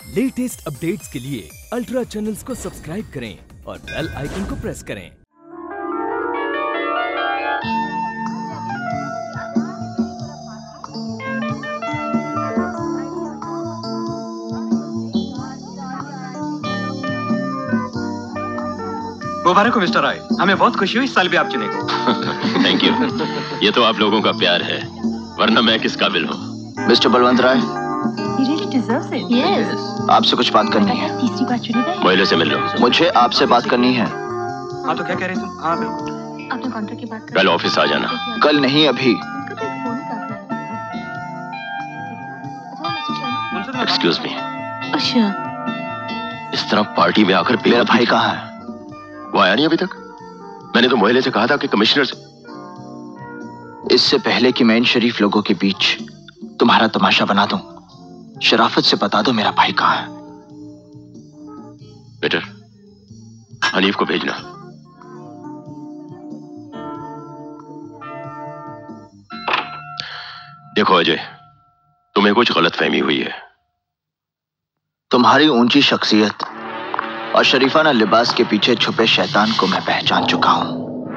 Latest updates के लिए ultra channels को सब्सक्राइब करें और बेल आइकन को प्रेस करें। मुबारक हो मिस्टर राय, हमें बहुत खुशी हुई इस साल भी आप चुने गए। Thank you. ये तो आप लोगों का प्यार है, वरना मैं किस काबिल हूँ। Mister Balwant Rai, He really deserves it. Yes. आपसे कुछ बात करनी है। तीसरी बार चुनी गई। मोहल्ले से मिल लो। मुझे आपसे बात करनी है। हाँ तो क्या कह रहे तुम? हाँ बिल्कुल। अपने कॉन्ट्रैक्ट की बात करें। कल ऑफिस आ जाना। कल नहीं, अभी। Excuse me. अच्छा। इस तरह पार्टी में आकर मेरा भाई कहाँ है? वो आया नहीं अभी तक। मैंने तो मोहल्ले से कहा था कि कमिश्नर से। इससे पहले कि मैं इन शरीफ लोगों के बीच तुम्हारा तमाशा बना दूं, शराफत से बता दो मेरा भाई कहाँ है। बेटर, हनीफ को भेजना। देखो अजय, तुम्हें कुछ गलतफहमी हुई है। तुम्हारी ऊंची शख्सियत और शरीफाना लिबास के पीछे छुपे शैतान को मैं पहचान चुका हूं।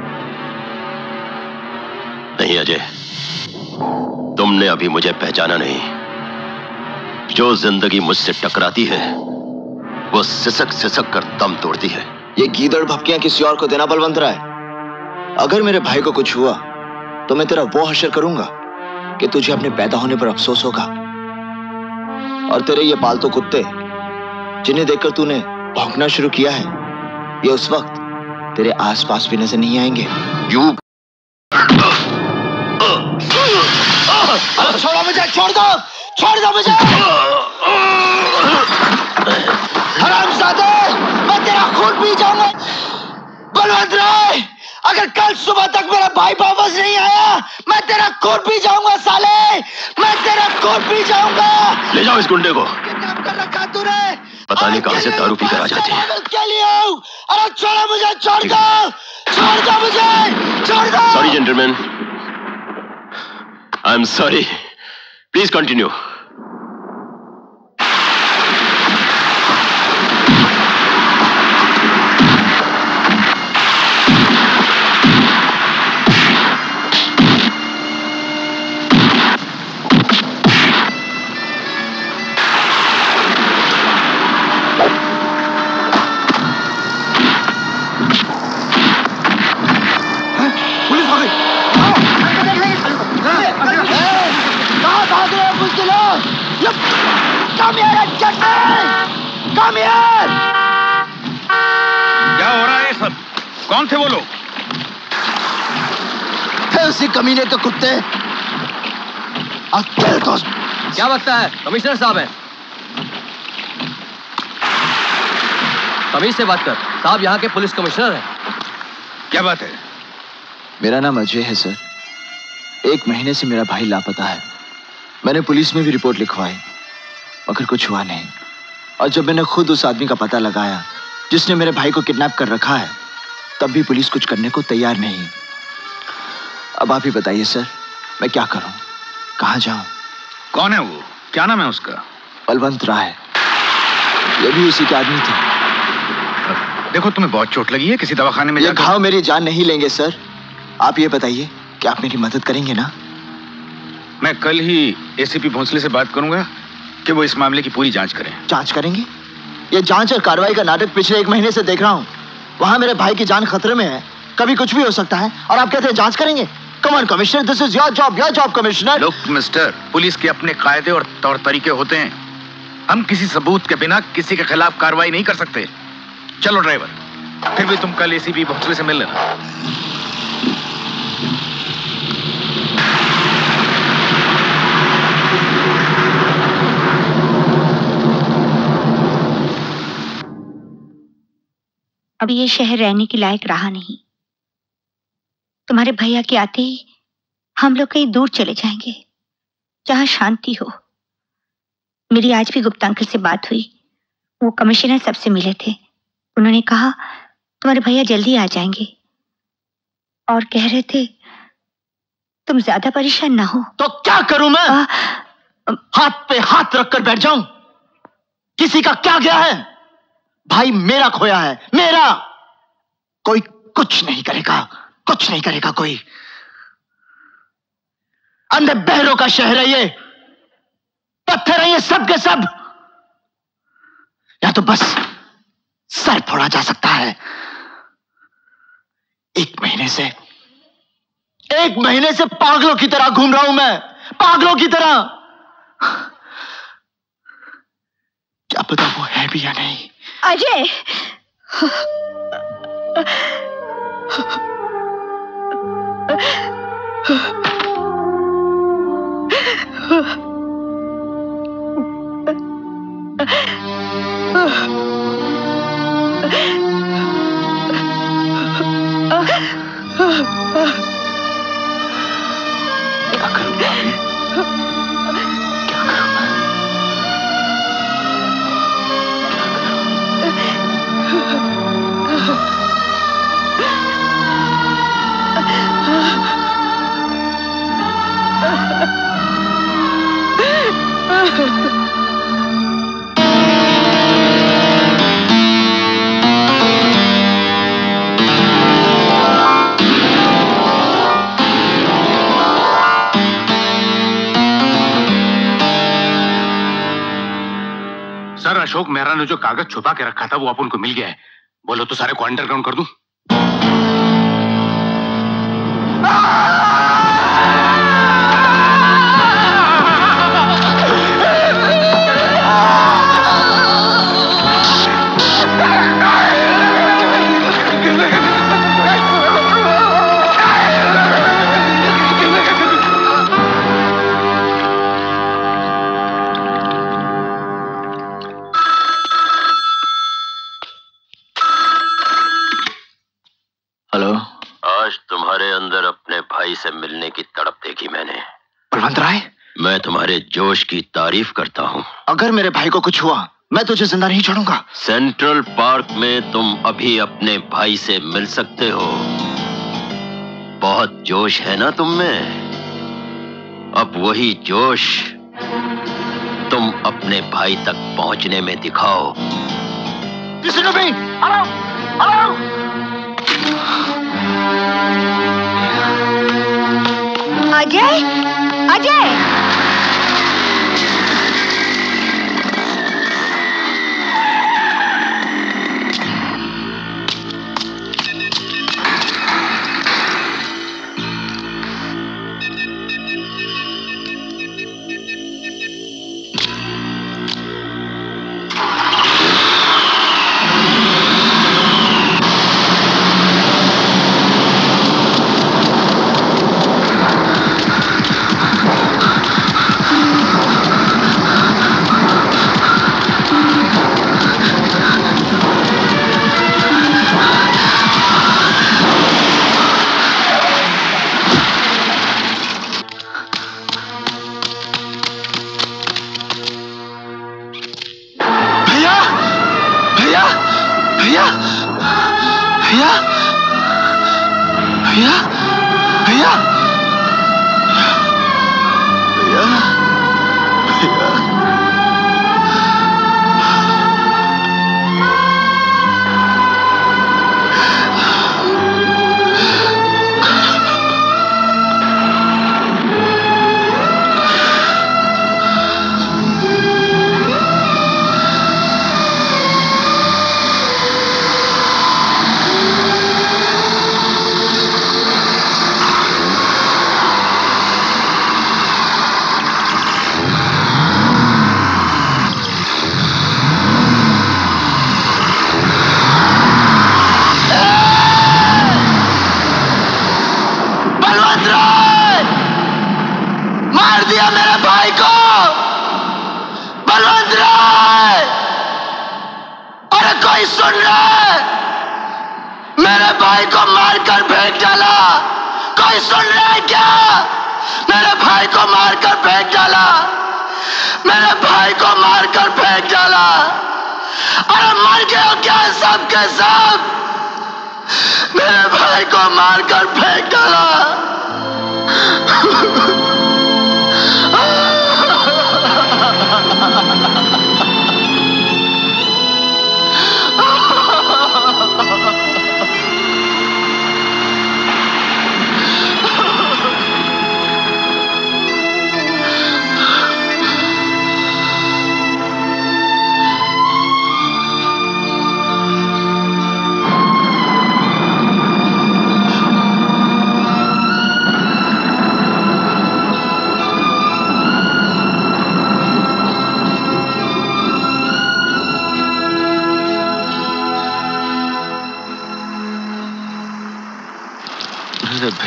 नहीं अजय, तुमने अभी मुझे पहचाना नहीं। जो जिंदगी मुझसे टकराती है वो सिसक सिसक कर दम तोड़ती है। ये गीदड़ भपकियां किसी और को देना बलवंत राय। अगर मेरे भाई को कुछ हुआ तो मैं तेरा वो हश्र करूंगा कि तुझे अपने पैदा होने पर अफसोस होगा, और तेरे ये पालतू कुत्ते जिन्हें देखकर तूने भौंकना शुरू किया है, ये उस वक्त तेरे आसपास भी नजर नहीं आएंगे। छोड़ो मुझे, छोड़ दो मुझे। हरामजादे, मैं तेरा खून पी जाऊंगा। बलवंत राय, अगर कल सुबह तक मेरा भाई वापस नहीं आया, मैं तेरा खून पी जाऊंगा साले, मैं तेरा खून पी जाऊंगा। ले जाओ इस गुंडे को। किडनैप कर रखा तूने। पता नहीं कहां से दारू पीकर आ जाती है। क्या लिए? अरे छोड़ो मुझे, छोड़ दो मुझे, छोड़ दो। Sorry gentleman, I am sorry. Please continue. क्या हो रहा है सब? कौन थे वो लोग? उसी कमीने के कुत्ते। क्या बकता है? कमिश्नर साहब है। तमीज से बात कर, साहब यहाँ के पुलिस कमिश्नर हैं। क्या बात है? मेरा नाम अजय है सर। 1 महीने से मेरा भाई लापता है। मैंने पुलिस में भी रिपोर्ट लिखवाई, मगर कुछ हुआ नहीं। और जब मैंने खुद उस आदमी का पता लगाया जिसने मेरे भाई को किडनैप कर रखा है, तब भी पुलिस कुछ करने को तैयार नहीं। अब आप ही बताइए सर, मैं क्या करूं, कहां जाऊं? कौन है वो? क्या नाम है उसका? बलवंत राय। ये भी उसी के आदमी थे। देखो, तुम्हें बहुत चोट लगी है, किसी दवाखाने में ये घाव मेरी जान नहीं लेंगे सर। आप ये बताइए कि आप मेरी मदद करेंगे ना? मैं कल ही एसीपी भोंसले से बात करूंगा कि वो इस मामले की पूरी जांच करें। जांच करेंगे? ये जांच और कार्रवाई का नाटक पिछले 1 महीने से देख रहा हूँ। वहां मेरे भाई की जान खतरे में है, कभी कुछ भी हो सकता है, और आप कहते हैं जांच करेंगे? Come on commissioner, this is your job commissioner. Look mister, police के अपने कायदे और तौर तरीके होते हैं। हम किसी सबूत के बिना किसी के खिलाफ कार्रवाई नहीं कर सकते। चलो ड्राइवर, फिर भी तुम कल एसीपी भोंसले से मिल लेना। अब ये शहर रहने के लायक रहा नहीं। तुम्हारे भैया के आते ही हम लोग कहीं दूर चले जाएंगे, जहां शांति हो। मेरी आज भी गुप्ता अंकल से बात हुई। वो कमिश्नर साहब से मिले थे। उन्होंने कहा तुम्हारे भैया जल्दी आ जाएंगे, और कह रहे थे तुम ज्यादा परेशान ना हो। तो क्या करूं मैं? हाथ पे हाथ रखकर बैठ जाऊं? किसी का क्या गया है? भाई मेरा खोया है, मेरा। कोई कुछ नहीं करेगा, कुछ नहीं करेगा कोई। अंधे बहरों का शहर है ये, पत्थर है ये सब के सब। या तो बस सर फोड़ा जा सकता है। एक महीने से पागलों की तरह घूम रहा हूं मैं, पागलों की तरह। क्या पता वो है भी या नहीं। अजय, क्या करूं भाभी? क्या करूं मैं? सर, अशोक मेहरा ने जो कागज छुपा के रखा था वो अपन को मिल गया है। बोलो तो सारे को अंडरग्राउंड कर दूं? हेलो। आज तुम्हारे अंदर अपने भाई से मिलने की तड़प देखी मैंने। बलवंत राय, मैं तुम्हारे जोश की तारीफ करता हूँ। अगर मेरे भाई को कुछ हुआ मैं तुझे जिंदा नहीं छोड़ूंगा। सेंट्रल पार्क में तुम अभी अपने भाई से मिल सकते हो। बहुत जोश है ना तुम में। अब वही जोश तुम अपने भाई तक पहुंचने में दिखाओ। किसी ने भी हेलो हेलो। अजय, अजय, भैया भैया भैया भैया भैया भैया सुन रहा है? मेरे भाई को मारकर फेंक डाला। कोई सुन रहा है क्या? मेरे भाई को मारकर फेंक डाला। मेरे भाई को मारकर फेंक डाला। अरे मर गए हो क्या सब के सब? मेरे भाई को मारकर फेंक डाला।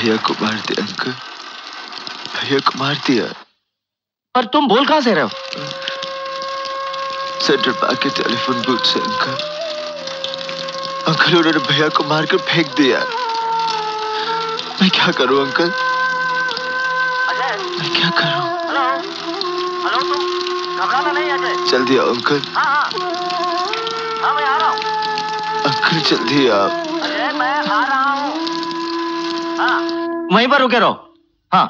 भैया को मार दिया अंकल, भैया को मार दिया। पर तुम बोल कहां से रहे हो? सेंट्रल पार्क के टेलीफोन बूथ से अंकल। अंकल उन्होंने भैया को मारकर फेंक दिया। मैं क्या करूं अंकल? मैं क्या करूं? हेलो तुम घबराना नहीं अजय। जल्दी आओ अंकल। हाँ मैं आ रहा हूँ। अंकल जल्दी आओ। अजय मैं आ रहा हूँ। हाँ वहीं पर रुके रहो। हाँ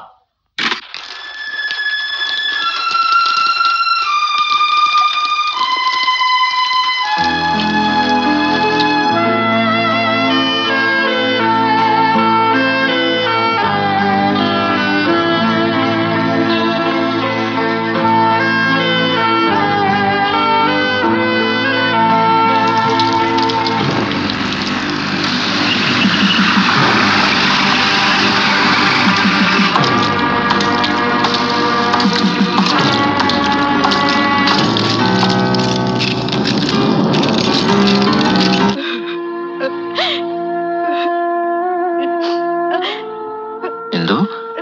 इंदु,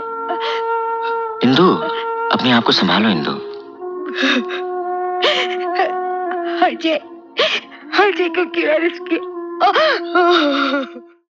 इंदु, अपने आप को संभालो इंदु। अजय, अजय को क्यों अरेस्ट किया?